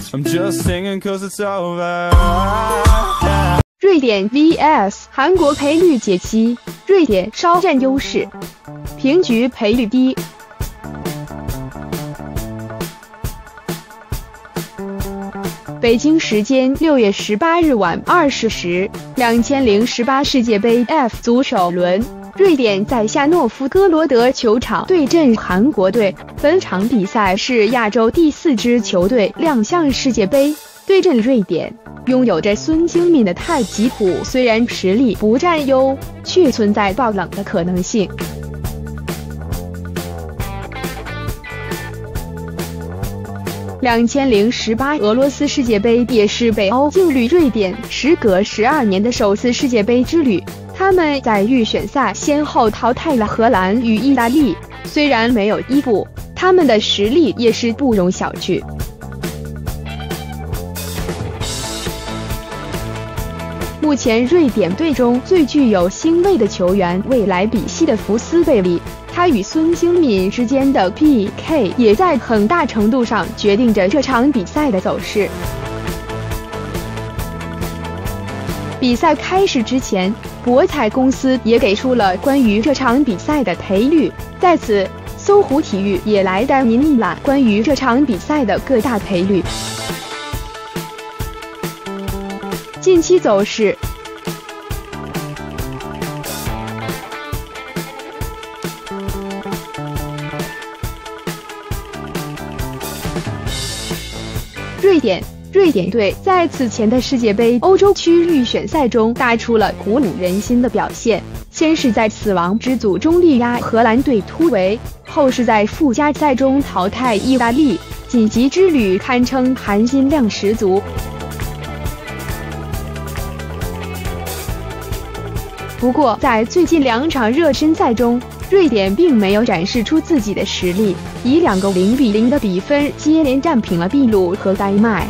I'm just singing 'cause it's over. 瑞典 vs 韩国赔率解析，瑞典稍占优势，平局赔率低。北京时间6月18日晚20时，2018世界杯 F 组首轮，瑞典在夏诺夫哥罗德球场对阵韩国队。本场比赛是亚洲第4支球队亮相世界杯，对阵瑞典。拥有着孙兴慜的太极普虽然实力不占优，却存在爆冷的可能性。2018俄罗斯世界杯也是北欧劲旅瑞典时隔12年的首次世界杯之旅，他们在预选赛先后淘汰了荷兰与意大利，虽然没有伊布，他们的实力也是不容小觑。目前瑞典队中最具有星味的球员为莱比锡的福斯贝利，他与孙兴慜之间的 PK 也在很大程度上决定着这场比赛的走势。比赛开始之前，博彩公司也给出了关于这场比赛的赔率，在此，搜狐体育也来带您一览关于这场比赛的各大赔率。近期走势，瑞典队在此前的世界杯欧洲区预选赛中打出了鼓舞人心的表现，先是在死亡之组中力压荷兰队突围，后是在附加赛中淘汰意大利，晋级之旅堪称含金量十足。不过，在最近2场热身赛中，瑞典并没有展示出自己的实力，以2个0-0的比分接连战平了秘鲁和丹麦。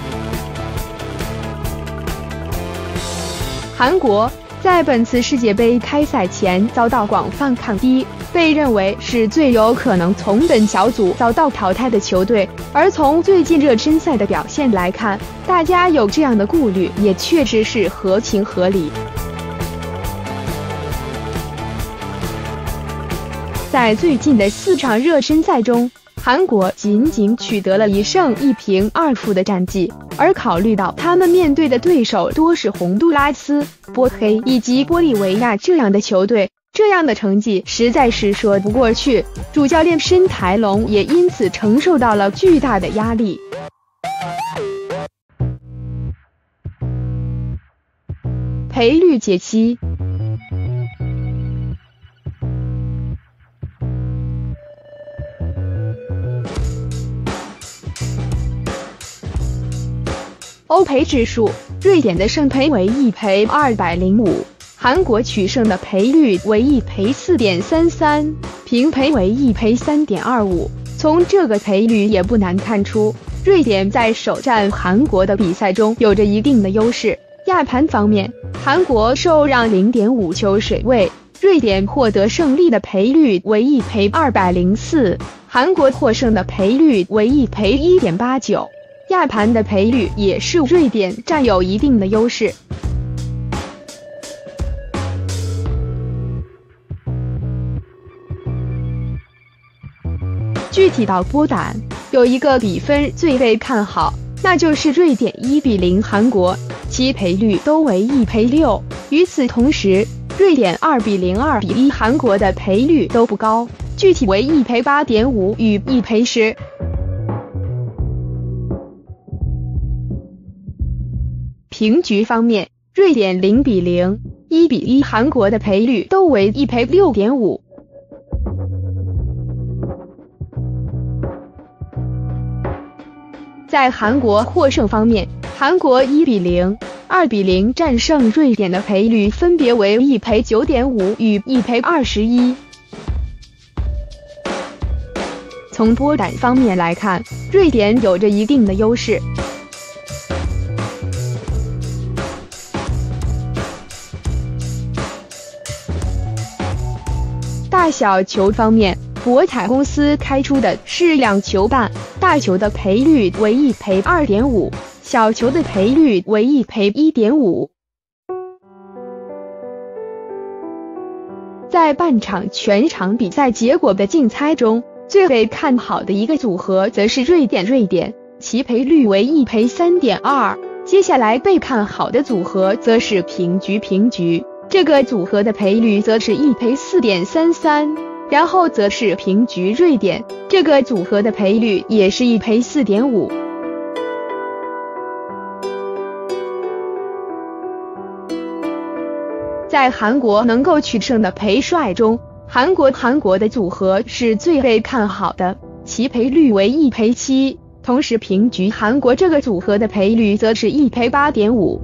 韩国在本次世界杯开赛前遭到广泛看低，被认为是最有可能从本小组遭到淘汰的球队，而从最近热身赛的表现来看，大家有这样的顾虑也确实是合情合理。在最近的4场热身赛中，韩国仅仅取得了1胜1平2负的战绩，而考虑到他们面对的对手多是洪都拉斯、波黑以及玻利维亚这样的球队，这样的成绩实在是说不过去，主教练申台龙也因此承受到了巨大的压力。赔率解析。欧赔指数，瑞典的胜赔为1赔205，韩国取胜的赔率为1赔4.33，平赔为1赔3.25。从这个赔率也不难看出，瑞典在首战韩国的比赛中有着一定的优势。亚盘方面，韩国受让0.5球水位，瑞典获得胜利的赔率为1赔204，韩国获胜的赔率为1赔1.89。亚盘的赔率也是瑞典占有一定的优势。具体到波胆，有一个比分最被看好，那就是瑞典1-0韩国，其赔率都为1赔6。与此同时，瑞典2-0、2-1韩国的赔率都不高，具体为1赔8.5与1赔10。平局方面，瑞典0-0、1-1韩国的赔率都为1赔6.5。在韩国获胜方面，韩国1-0、2-0战胜瑞典的赔率分别为1赔9.5与1赔21。从波胆方面来看，瑞典有着一定的优势。大小球方面，博彩公司开出的是2球半，大球的赔率为1赔2.5， 小球的赔率为1赔1.5。在半场全场比赛结果的竞猜中，最被看好的一个组合则是瑞典，其赔率为1赔3.2。接下来被看好的组合则是平局，这个组合的赔率则是1赔4.33，然后则是平局瑞典，这个组合的赔率也是1赔4.5。在韩国能够取胜的赔率中，韩国的组合是最被看好的，其赔率为1赔7。同时平局韩国这个组合的赔率则是1赔8.5。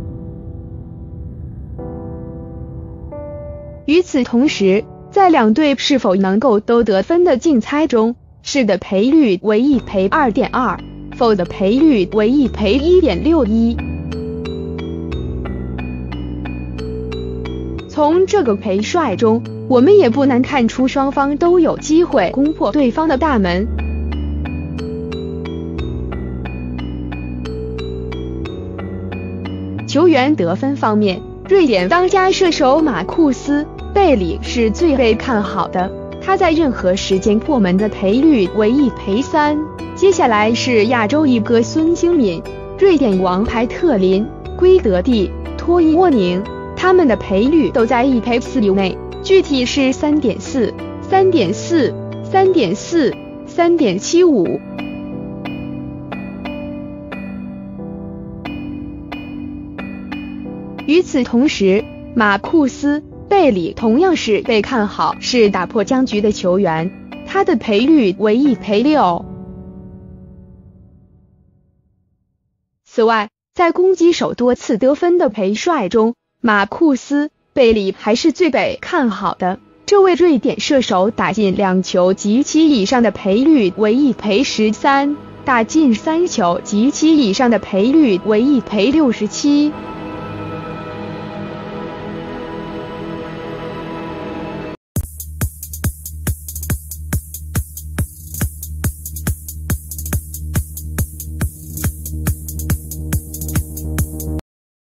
与此同时，在两队是否能够都得分的竞猜中，是的赔率为1赔2.2，否的赔率为1赔1.61。从这个赔率中，我们也不难看出双方都有机会攻破对方的大门。球员得分方面，瑞典当家射手马库斯·贝里是最被看好的，他在任何时间破门的赔率为1赔3。接下来是亚洲一哥孙兴敏、瑞典王牌特林、圭德蒂、托伊沃宁，他们的赔率都在1赔4以内，具体是 3.4、3.4、3.4、3.75。与此同时，马库斯·贝里同样是被看好是打破僵局的球员，他的赔率为1赔6。此外，在攻击手多次得分的赔率中，马库斯·贝里还是最被看好的，这位瑞典射手打进2球及其以上的赔率为1赔13，打进3球及其以上的赔率为1赔67。